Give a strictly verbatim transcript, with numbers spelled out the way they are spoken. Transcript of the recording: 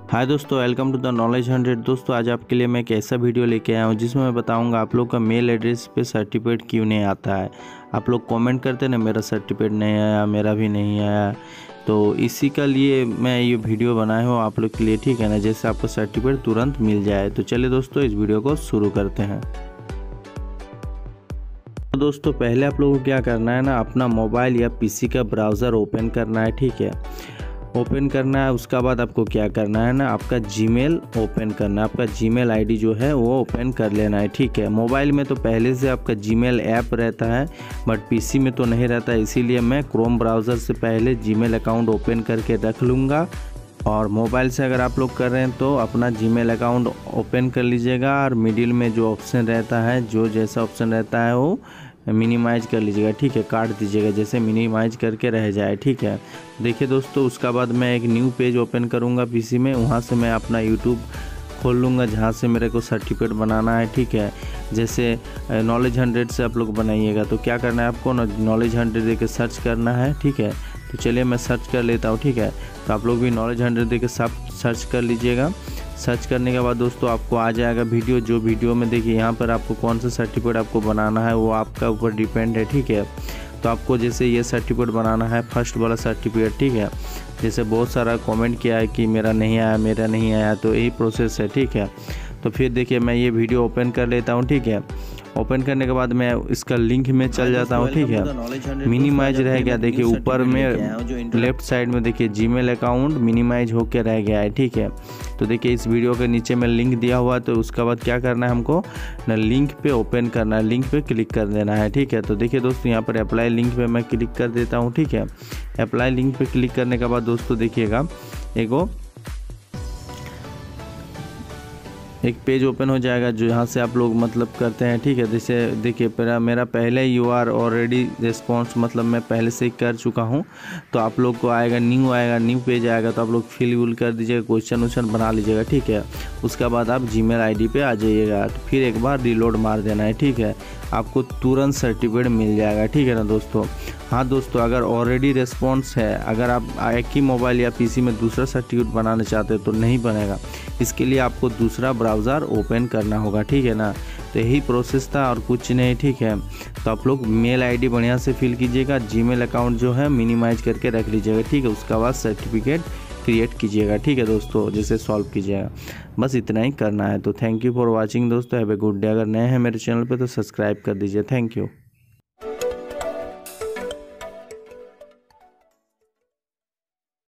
हाय दोस्तों, welcome to the knowledge hundred. दोस्तों आज आपके लिए मैं एक ऐसा वीडियो लेके आया हूँ जिसमें मैं बताऊंगा आप लोग का मेल एड्रेस पे सर्टिफिकेट क्यों नहीं आता है। आप लोग कमेंट करते हैं ना, मेरा सर्टिफिकेट नहीं आया, मेरा भी नहीं आया। तो इसी का लिए मैं ये वीडियो बनाया हूँ आप लोग के लिए, ठीक है ना, जैसे आपको सर्टिफिकेट तुरंत मिल जाए। तो चलिए दोस्तों इस वीडियो को शुरू करते हैं। तो दोस्तों पहले आप लोगों को क्या करना है ना, अपना मोबाइल या पीसी का ब्राउज़र ओपन करना है, ठीक है। ओपन करना है, उसका बाद आपको क्या करना है ना, आपका जीमेल ओपन करना है। आपका जीमेल आईडी जो है वो ओपन कर लेना है, ठीक है। मोबाइल में तो पहले से आपका जीमेल ऐप रहता है, बट पीसी में तो नहीं रहता, इसीलिए मैं क्रोम ब्राउज़र से पहले जीमेल अकाउंट ओपन करके रख लूँगा। और मोबाइल से अगर आप लोग कर रहे हैं तो अपना जीमेल अकाउंट ओपन कर लीजिएगा और मिडिल में जो ऑप्शन रहता है, जो जैसा ऑप्शन रहता है वो मिनिमाइज कर लीजिएगा, ठीक है। काट दीजिएगा, जैसे मिनिमाइज करके रह जाए, ठीक है। देखिए दोस्तों, उसका बाद मैं एक न्यू पेज ओपन करूंगा पीसी में। वहां से मैं अपना यूट्यूब खोल लूँगा जहाँ से मेरे को सर्टिफिकेट बनाना है, ठीक है। जैसे नॉलेज हंड्रेड से आप लोग बनाइएगा तो क्या करना है आपको, नॉलेज हंड्रेड दे के सर्च करना है, ठीक है। तो चलिए मैं सर्च कर लेता हूँ, ठीक है। तो आप लोग भी नॉलेज हंड्रेड दे के सब सर्च कर लीजिएगा। सर्च करने के बाद दोस्तों आपको आ जाएगा वीडियो। जो वीडियो में देखिए यहाँ पर आपको कौन सा सर्टिफिकेट आपको बनाना है वो आपका ऊपर डिपेंड है, ठीक है। तो आपको जैसे ये सर्टिफिकेट बनाना है, फर्स्ट वाला सर्टिफिकेट, ठीक है। जैसे बहुत सारा कमेंट किया है कि मेरा नहीं आया मेरा नहीं आया, तो यही प्रोसेस है, ठीक है। तो फिर देखिए मैं ये वीडियो ओपन कर लेता हूँ, ठीक है। ओपन करने के बाद मैं इसका लिंक में चल जाता हूँ, ठीक है। मिनिमाइज रह गया, देखिए ऊपर में लेफ्ट साइड में देखिए जीमेल अकाउंट मिनिमाइज होकर रह गया है, ठीक है। तो देखिए इस वीडियो के नीचे में लिंक दिया हुआ है, तो उसके बाद क्या करना है हमको ना, लिंक पे ओपन करना है, लिंक पे क्लिक कर देना है, ठीक है। तो देखिए दोस्तों यहाँ पर अप्लाई लिंक पे मैं क्लिक कर देता हूँ, ठीक है। अप्लाई लिंक पे क्लिक करने के बाद दोस्तों देखिएगा एगो एक पेज ओपन हो जाएगा जो यहाँ से आप लोग मतलब करते हैं, ठीक है। जैसे देखिए मेरा मेरा पहले यू आर ऑलरेडी रिस्पॉन्स, मतलब मैं पहले से ही कर चुका हूँ। तो आप लोग को आएगा न्यू आएगा न्यू पेज आएगा, तो आप लोग फिल विल कर दीजिएगा, क्वेश्चन वोश्चन बना लीजिएगा, ठीक है। उसके बाद आप जीमेल आईडी पे आ जाइएगा, तो फिर एक बार रिलोड मार देना है, ठीक है। आपको तुरंत सर्टिफिकेट मिल जाएगा, ठीक है ना दोस्तों। हाँ दोस्तों, अगर ऑलरेडी रिस्पॉन्स है, अगर आप एक ही मोबाइल या पीसी में दूसरा सर्टिफिकेट बनाना चाहते हो तो नहीं बनेगा। इसके लिए आपको दूसरा ब्राउज़र ओपन करना होगा, ठीक है ना। तो यही प्रोसेस था और कुछ नहीं, ठीक है। तो आप लोग मेल आईडी बढ़िया से फिल कीजिएगा, जीमेल अकाउंट जो है मिनिमाइज करके रख लीजिएगा, ठीक है। उसके बाद सर्टिफिकेट क्रिएट कीजिएगा, ठीक है दोस्तों, जैसे सॉल्व कीजिएगा। बस इतना ही करना है। तो थैंक यू फॉर वॉचिंग दोस्तों, हैव ए गुड डे। अगर नए हैं मेरे चैनल पे तो सब्सक्राइब कर दीजिए। Thank you.